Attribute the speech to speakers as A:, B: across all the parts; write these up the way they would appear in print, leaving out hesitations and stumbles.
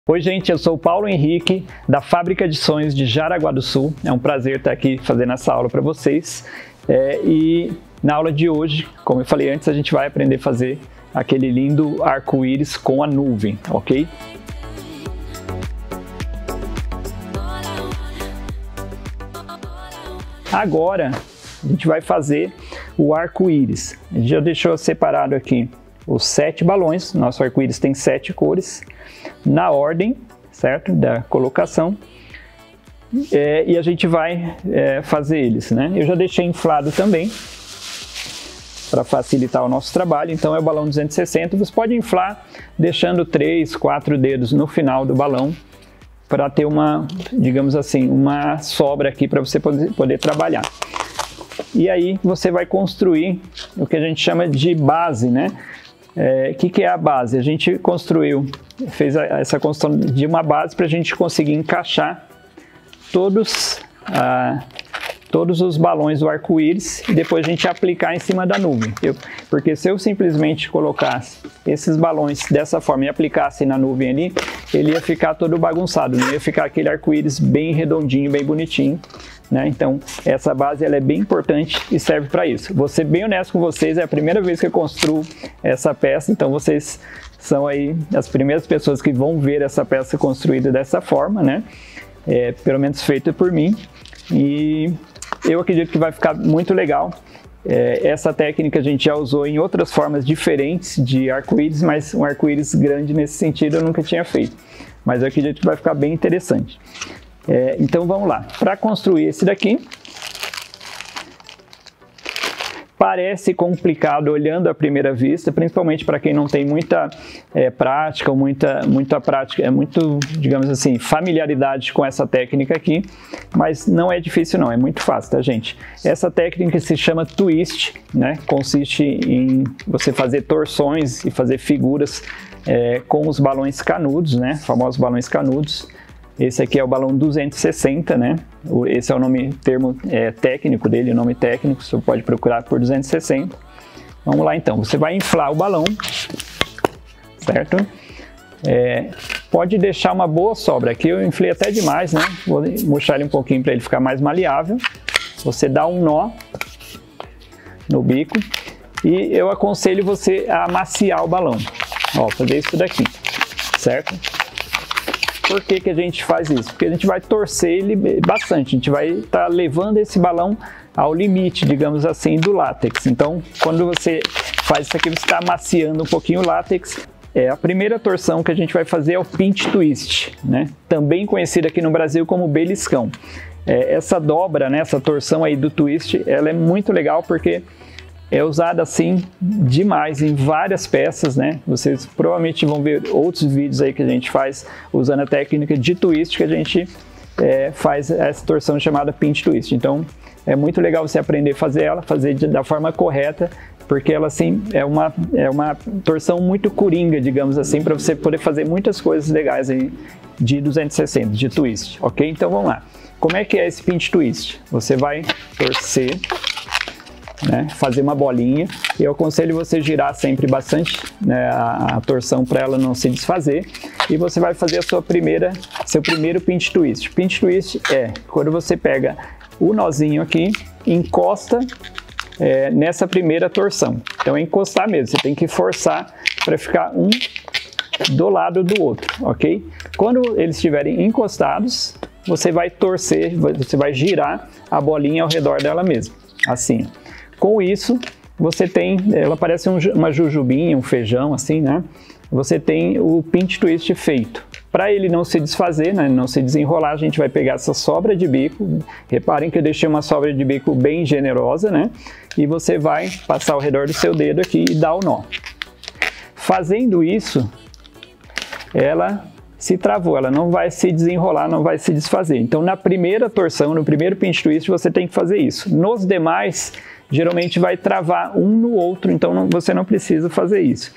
A: Oi gente, eu sou o Paulo Henrique da Fábrica de Sonhos de Jaraguá do Sul. É um prazer estar aqui fazendo essa aula para vocês. E na aula de hoje, como eu falei antes, a gente vai aprender a fazer aquele lindo arco-íris com a nuvem, ok? Agora a gente vai fazer o arco-íris. A gente já deixou separado aqui os 7 balões. Nosso arco-íris tem 7 cores na ordem, certo? Da colocação. E a gente vai fazer eles, né? Eu já deixei inflado também para facilitar o nosso trabalho. Então é o balão 260. Você pode inflar deixando 3, 4 dedos no final do balão para ter uma, digamos assim, uma sobra aqui para você poder trabalhar. E aí você vai construir o que a gente chama de base, né? Que é a base? A gente fez essa construção de uma base para a gente conseguir encaixar todos os balões do arco-íris e depois a gente aplicar em cima da nuvem. Porque se eu simplesmente colocasse esses balões dessa forma e aplicasse na nuvem ali, ele ia ficar todo bagunçado, não ia ficar aquele arco-íris bem redondinho, bem bonitinho, né? Então essa base ela é bem importante e serve para isso. Vou ser bem honesto com vocês, é a primeira vez que eu construo essa peça, então vocês são aí as primeiras pessoas que vão ver essa peça construída dessa forma, né? Pelo menos feita por mim, e eu acredito que vai ficar muito legal. Essa técnica a gente já usou em outras formas diferentes de arco-íris, mas um arco-íris grande nesse sentido eu nunca tinha feito. Mas eu acredito que vai ficar bem interessante. Então vamos lá. Para construir esse daqui, parece complicado olhando à primeira vista, principalmente para quem não tem muita prática, ou digamos assim, familiaridade com essa técnica aqui, mas não é difícil não, é muito fácil, tá gente? Essa técnica se chama twist, né? Consiste em você fazer torções e fazer figuras com os balões canudos, né? Famosos balões canudos. Esse aqui é o balão 260, né? Esse é o termo técnico dele, o nome técnico, você pode procurar por 260. Vamos lá então, você vai inflar o balão, certo? Pode deixar uma boa sobra, aqui eu inflei até demais, né? Vou murchar ele um pouquinho para ele ficar mais maleável. Você dá um nó no bico e eu aconselho você a amaciar o balão. Ó, fazer isso daqui, certo? Por que a gente faz isso? Porque a gente vai torcer ele bastante, a gente vai estar levando esse balão ao limite, digamos assim, do látex. Então, quando você faz isso aqui, você está amaciando um pouquinho o látex. A primeira torção que a gente vai fazer é o pinch twist, né? Também conhecido aqui no Brasil como beliscão. Essa dobra, né, essa torção aí do twist, ela é muito legal porque é usada assim demais em várias peças, né? Vocês provavelmente vão ver outros vídeos aí que a gente faz usando a técnica de twist, que a gente faz essa torção chamada pinch twist. Então é muito legal você aprender a fazer ela, fazer da forma correta, porque ela assim é uma torção muito coringa, digamos assim, para você poder fazer muitas coisas legais aí de 260, de twist, ok? Então vamos lá. Como é que é esse pinch twist? Você vai torcer, né, fazer uma bolinha. Eu aconselho você girar sempre bastante, né, a torção para ela não se desfazer, e você vai fazer seu primeiro pinch twist. Pinch twist é quando você pega o nozinho aqui, encosta nessa primeira torção. Então é encostar mesmo, você tem que forçar para ficar um do lado do outro, ok? Quando eles estiverem encostados, você vai torcer, você vai girar a bolinha ao redor dela mesmo, assim. Com isso, você tem, ela parece uma jujubinha, um feijão assim, né? Você tem o pinch twist feito. Para ele não se desfazer, né, não se desenrolar, a gente vai pegar essa sobra de bico. Reparem que eu deixei uma sobra de bico bem generosa, né? E você vai passar ao redor do seu dedo aqui e dar o nó. Fazendo isso, ela se travou, ela não vai se desenrolar, não vai se desfazer. Então, na primeira torção, no primeiro pinch twist, você tem que fazer isso. Nos demais, geralmente vai travar um no outro, então você não precisa fazer isso.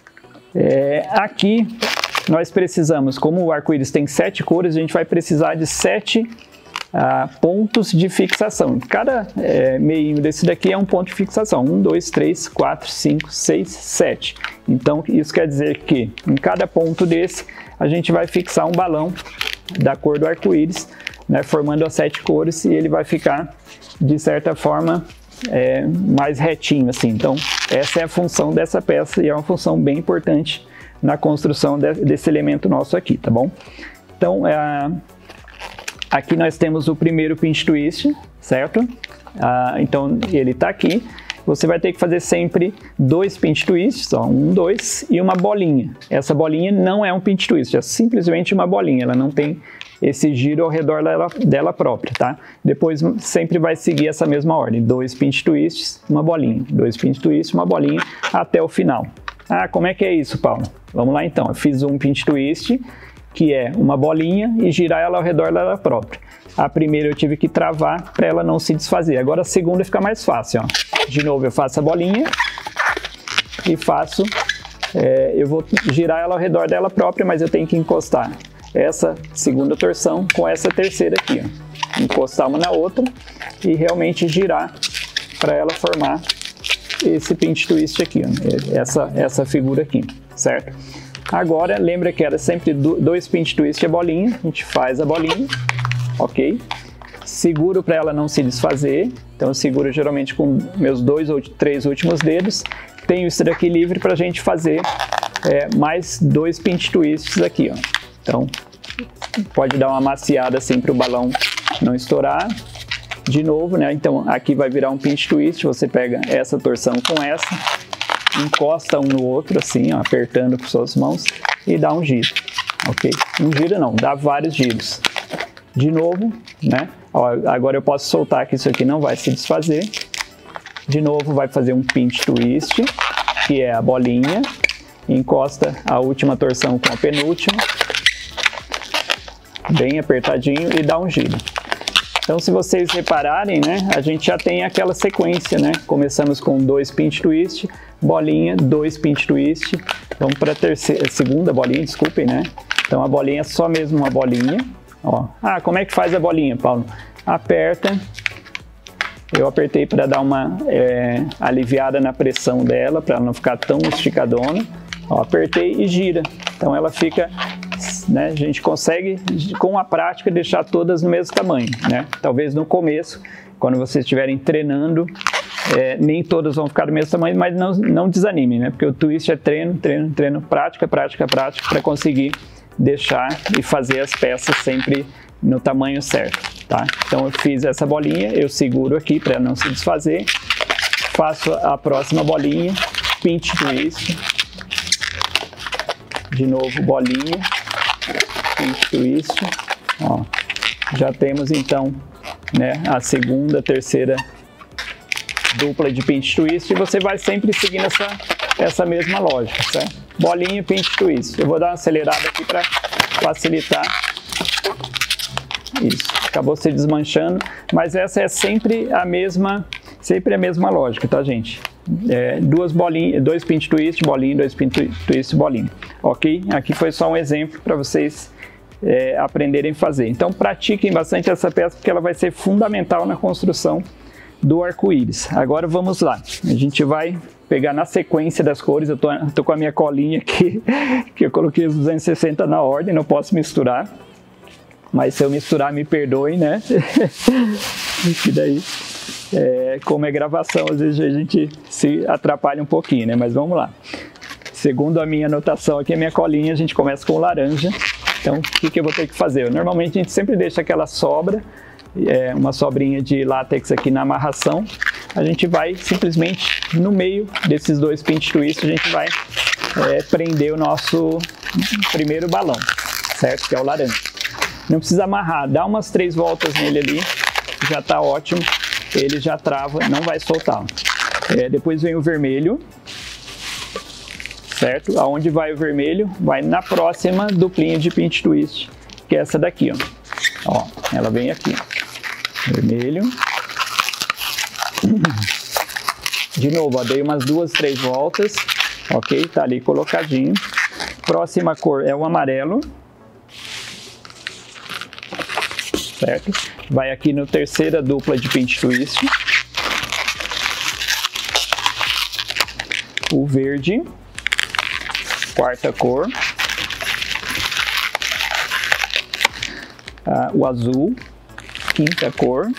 A: Aqui nós precisamos, como o arco-íris tem 7 cores, a gente vai precisar de 7 pontos de fixação. Cada meinho desse daqui é um ponto de fixação. 1, 2, 3, 4, 5, 6, 7. Então isso quer dizer que em cada ponto desse a gente vai fixar um balão da cor do arco-íris, né, formando as 7 cores, e ele vai ficar, de certa forma, mais retinho assim. Então, essa é a função dessa peça e é uma função bem importante na construção desse elemento nosso aqui, tá bom? Então, aqui nós temos o primeiro pinch twist, certo? Então, ele está aqui. Você vai ter que fazer sempre 2 pinch twists, ó, 1, 2 e uma bolinha. Essa bolinha não é um pinch twist, é simplesmente uma bolinha, ela não tem esse giro ao redor dela própria, tá? Depois sempre vai seguir essa mesma ordem, 2 pinch twists, uma bolinha, 2 pinch twists, uma bolinha, até o final. Como é que é isso, Paulo? Vamos lá então, eu fiz um pinch twist, que é uma bolinha, e girar ela ao redor dela própria. A primeira eu tive que travar para ela não se desfazer, agora a segunda fica mais fácil, ó. De novo eu faço a bolinha e faço, eu vou girar ela ao redor dela própria, mas eu tenho que encostar essa segunda torção com essa terceira aqui, ó. Encostar uma na outra e realmente girar para ela formar esse pinch twist aqui, ó. Essa figura aqui, certo? Agora, lembra que era sempre 2 pinch twist a bolinha, a gente faz a bolinha, ok? Seguro para ela não se desfazer, então eu seguro geralmente com meus 2 ou 3 últimos dedos. Tenho isso daqui livre para a gente fazer mais 2 pinch twists aqui, ó. Então, pode dar uma maciada assim para o balão não estourar. De novo, né? Então, aqui vai virar um pinch twist, você pega essa torção com essa, encosta um no outro assim, ó, apertando com suas mãos e dá um giro, ok? Um giro não, dá vários giros. De novo, né? Ó, agora eu posso soltar que isso aqui não vai se desfazer. De novo, vai fazer um pinch twist, que é a bolinha, encosta a última torção com a penúltima, bem apertadinho, e dá um giro. Então, se vocês repararem, né, a gente já tem aquela sequência, né? Começamos com 2 pinch twist, bolinha, 2 pinch twist, vamos para a segunda bolinha, desculpem, né? Então, a bolinha é só mesmo uma bolinha, ó. Como é que faz a bolinha, Paulo? Aperta, eu apertei para dar uma aliviada na pressão dela, para ela não ficar tão esticadona, ó, apertei e gira, então ela fica... Né, a gente consegue, com a prática, deixar todas no mesmo tamanho, né? Talvez no começo, quando vocês estiverem treinando, nem todas vão ficar do mesmo tamanho, mas não desanimem, né? Porque o twist é treino, treino, treino, prática, prática, prática, para conseguir deixar e fazer as peças sempre no tamanho certo, tá? Então eu fiz essa bolinha, eu seguro aqui para não se desfazer, faço a próxima bolinha, pinch twist, de novo bolinha, pinch twist, ó. Já temos então, né, a segunda, terceira dupla de pinch twist, e você vai sempre seguindo essa mesma lógica, certo? Bolinha, pinch twist. Eu vou dar uma acelerada aqui para facilitar. Isso, acabou se desmanchando, mas essa é sempre a mesma lógica, tá, gente? 2 bolinhas, 2 pinch twist, bolinha, 2 pinch twist, bolinha, ok? Aqui foi só um exemplo para vocês aprenderem a fazer. Então pratiquem bastante essa peça, porque ela vai ser fundamental na construção do arco-íris. Agora vamos lá, a gente vai pegar na sequência das cores. Eu tô com a minha colinha aqui, que eu coloquei os 260 na ordem, não posso misturar, mas se eu misturar, me perdoem, né? Que daí, como é gravação, às vezes a gente se atrapalha um pouquinho, né? Mas vamos lá. Segundo a minha anotação aqui, a minha colinha, a gente começa com laranja. Então, o que eu vou ter que fazer? Normalmente a gente sempre deixa aquela sobra, uma sobrinha de látex aqui na amarração. A gente vai simplesmente no meio desses 2 pinch twists, a gente vai prender o nosso primeiro balão, certo? Que é o laranja. Não precisa amarrar, dá umas 3 voltas nele ali, já tá ótimo. Ele já trava, não vai soltar. Depois vem o vermelho, certo? Aonde vai o vermelho? Vai na próxima duplinha de pinch twist, que é essa daqui, ó. Ela vem aqui, ó. Vermelho. De novo, ó, dei umas 2, 3 voltas, ok? Tá ali colocadinho. Próxima cor é o amarelo, certo? Vai aqui no terceira dupla de pinch twist. O verde, quarta cor. o azul, quinta cor,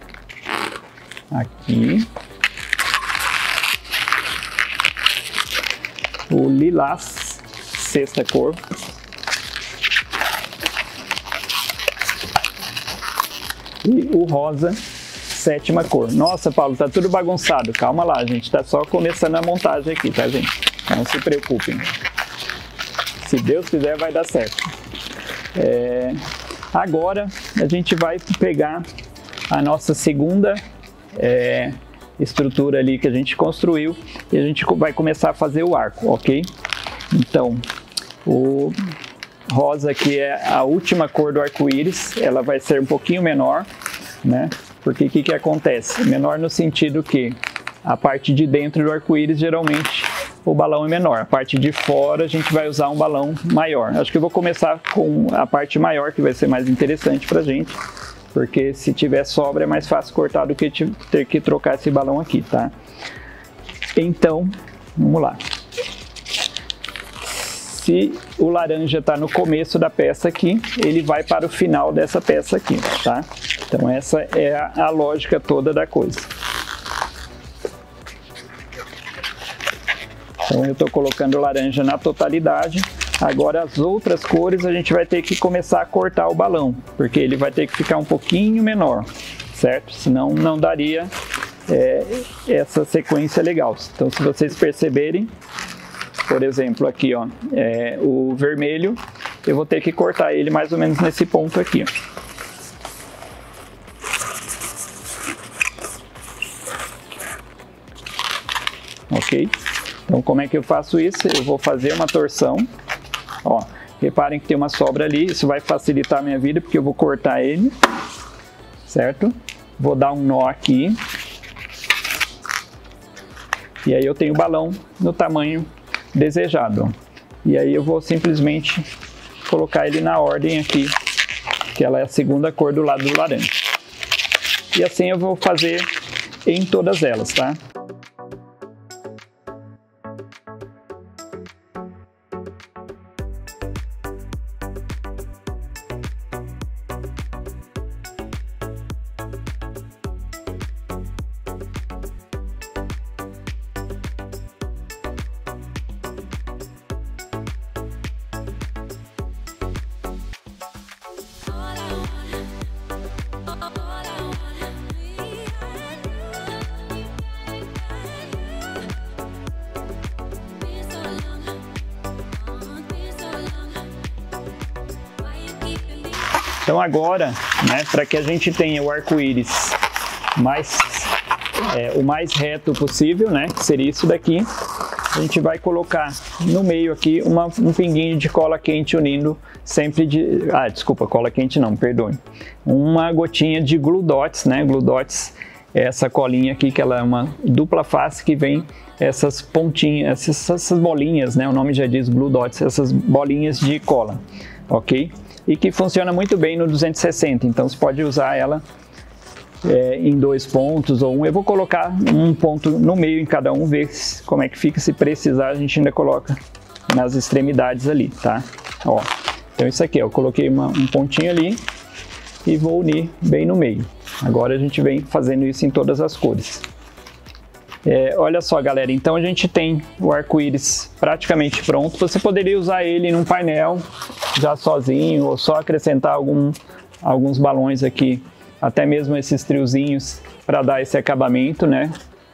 A: aqui, o lilás, sexta cor, e o rosa, sétima cor. Nossa, Paulo, tá tudo bagunçado. Calma lá, gente, tá só começando a montagem aqui, tá, gente? Não se preocupem. Se Deus quiser, vai dar certo. Agora, a gente vai pegar a nossa segunda estrutura ali que a gente construiu e a gente vai começar a fazer o arco, ok? Então, o rosa, que é a última cor do arco-íris, ela vai ser um pouquinho menor, né? Porque o que acontece? Menor no sentido que a parte de dentro do arco-íris, geralmente, o balão é menor. A parte de fora, a gente vai usar um balão maior. Acho que eu vou começar com a parte maior, que vai ser mais interessante pra gente. Porque se tiver sobra, é mais fácil cortar do que ter que trocar esse balão aqui, tá? Então, vamos lá. Se o laranja está no começo da peça aqui, ele vai para o final dessa peça aqui, tá? Então essa é a lógica toda da coisa. Então eu estou colocando o laranja na totalidade. Agora as outras cores a gente vai ter que começar a cortar o balão, porque ele vai ter que ficar um pouquinho menor, certo? Senão não daria essa sequência legal. Então se vocês perceberem, por exemplo, aqui, ó, o vermelho, eu vou ter que cortar ele mais ou menos nesse ponto aqui, ó. Ok? Então, como é que eu faço isso? Eu vou fazer uma torção, ó, reparem que tem uma sobra ali, isso vai facilitar a minha vida, porque eu vou cortar ele, certo? Vou dar um nó aqui, e aí eu tenho o balão no tamanho desejado. E aí eu vou simplesmente colocar ele na ordem aqui, que ela é a segunda cor do lado do laranja. E assim eu vou fazer em todas elas, tá? Então agora, né, para que a gente tenha o arco-íris o mais reto possível, né, que seria isso daqui, a gente vai colocar no meio aqui um pinguinho de cola quente unindo sempre de... desculpa, cola quente não, perdoe. Uma gotinha de Glue Dots, né, Glue Dots é essa colinha aqui, que ela é uma dupla face que vem essas pontinhas, essas bolinhas, né, o nome já diz Glue Dots, essas bolinhas de cola, ok? E que funciona muito bem no 260, então você pode usar ela em 2 pontos ou um. Eu vou colocar um ponto no meio em cada um, ver como é que fica. Se precisar, a gente ainda coloca nas extremidades ali, tá? Ó, então isso aqui, eu coloquei um pontinho ali e vou unir bem no meio. Agora a gente vem fazendo isso em todas as cores. Olha só, galera, então a gente tem o arco-íris praticamente pronto. Você poderia usar ele num painel já sozinho, ou só acrescentar alguns balões aqui, até mesmo esses triozinhos para dar esse acabamento, né?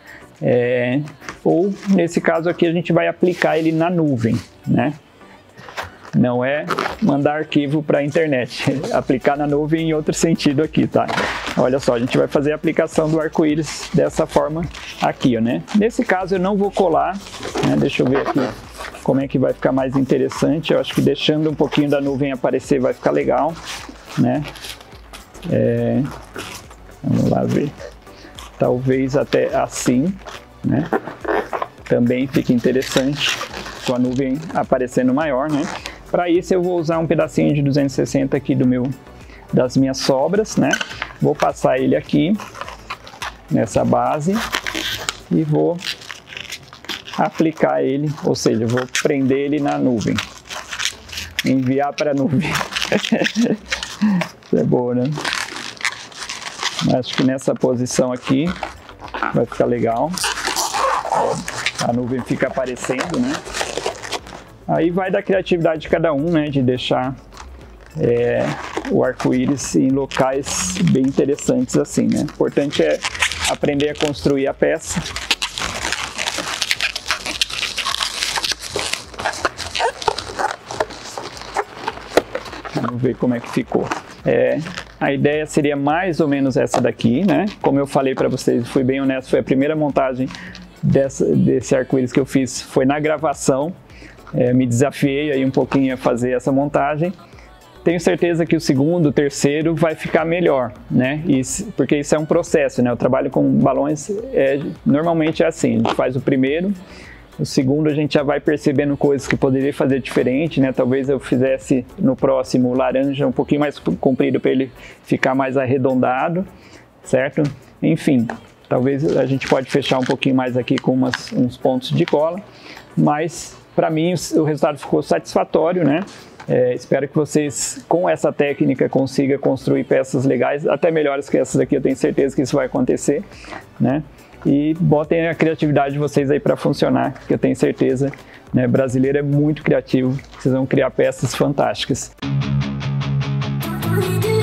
A: Ou nesse caso aqui a gente vai aplicar ele na nuvem, né? Não é mandar arquivo para a internet, aplicar na nuvem em outro sentido aqui, tá? Olha só, a gente vai fazer a aplicação do arco-íris dessa forma aqui, ó, né? Nesse caso eu não vou colar, né? Deixa eu ver aqui como é que vai ficar mais interessante. Eu acho que deixando um pouquinho da nuvem aparecer vai ficar legal, né? Vamos lá ver. Talvez até assim, né? Também fica interessante com a nuvem aparecendo maior, né? Para isso eu vou usar um pedacinho de 260 aqui das minhas sobras, né? Vou passar ele aqui nessa base e vou aplicar ele, ou seja, vou prender ele na nuvem, enviar para a nuvem. Isso é boa, né? Acho que nessa posição aqui vai ficar legal. A nuvem fica aparecendo, né? Aí vai da criatividade de cada um, né? De deixar o arco-íris em locais bem interessantes assim, né? O importante é aprender a construir a peça. Vamos ver como é que ficou. A ideia seria mais ou menos essa daqui, né? Como eu falei para vocês, fui bem honesto, foi a primeira montagem desse arco-íris que eu fiz, foi na gravação. Me desafiei aí um pouquinho a fazer essa montagem. Tenho certeza que o segundo, o terceiro vai ficar melhor, né? Porque isso é um processo, né? Eu trabalho com balões, normalmente é assim, a gente faz o primeiro, o segundo a gente já vai percebendo coisas que poderia fazer diferente, né? Talvez eu fizesse no próximo laranja um pouquinho mais comprido para ele ficar mais arredondado, certo? Enfim, talvez a gente pode fechar um pouquinho mais aqui com uns pontos de cola, mas para mim o resultado ficou satisfatório, né? Espero que vocês, com essa técnica, consigam construir peças legais, até melhores que essas aqui, eu tenho certeza que isso vai acontecer, né? E botem a criatividade de vocês aí para funcionar, que eu tenho certeza, né? Brasileiro é muito criativo, vocês vão criar peças fantásticas.